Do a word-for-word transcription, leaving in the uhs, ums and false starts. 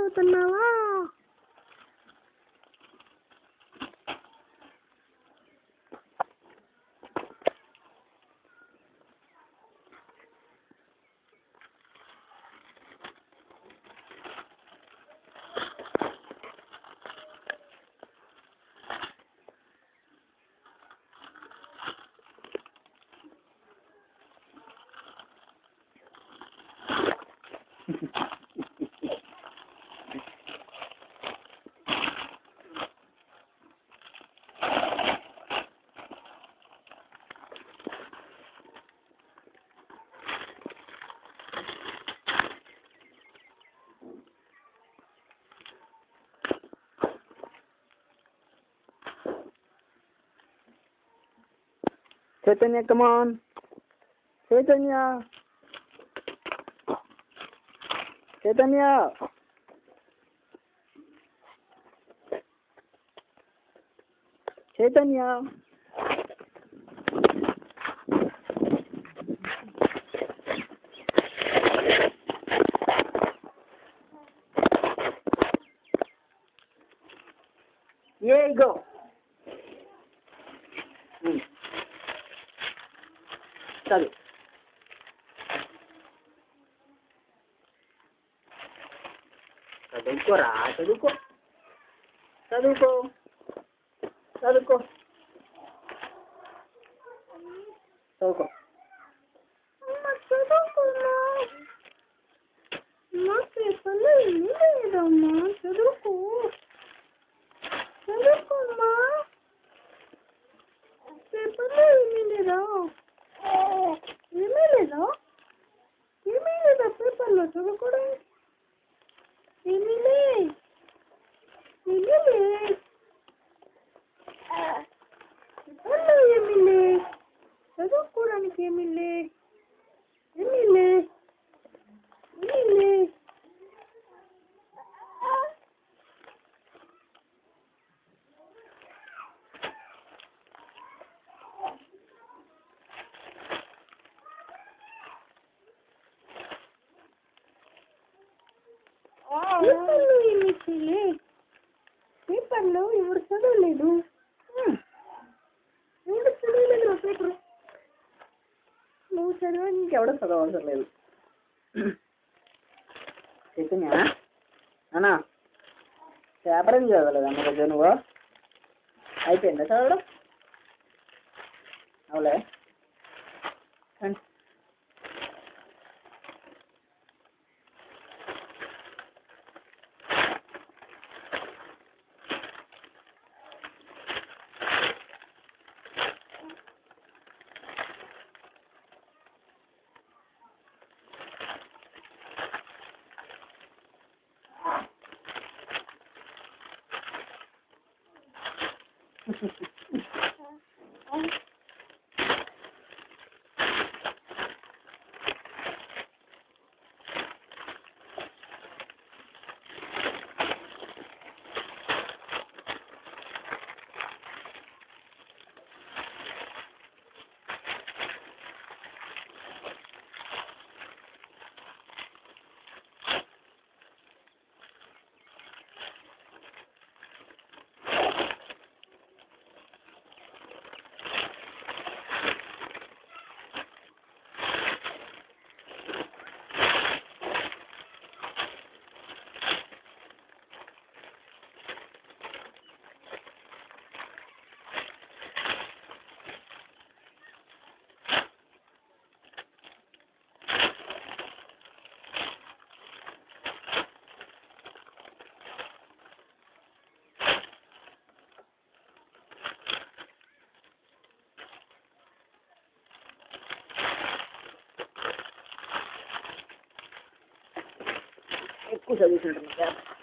నిద్రపోతున్నావా? Chaitanya, come on. Chaitanya. Chaitanya. Chaitanya. Here you go. Hmm. చదువు చదువుకోరా చదువుకో చదువుకో చదువుకో చదువుకో పేపర్లో ఏమీ లేదమ్మా. చదువుకో చదువుకోమ్మా. పేపర్లో ఏమీ లేదా? ఏమీ లేదా? ఏమీ లేదా పేపర్లో చదువుకోవడం? ఏమీ లే ఏమీ లే పేపర్లో ఏమీ లే చదువుకోవడానికి ఏమీ లే ఏమీ లే ఏమీ లే పేపర్లో ఏమీ చేయలే. పేపర్లో ఎవరు చదవలేదు. ఎవరు చదవలేదు నా పేపర్. నువ్వు చదివా ఇంకెవడో చదవవసరం లేదు. చైతన్య అన్నా పేపర్ ఏం చదవలేదు అన్న రోజు నువ్వు? అయిపోయిందా చదవడం? అవులే ఎక్కువ చదివించుంటున్నా.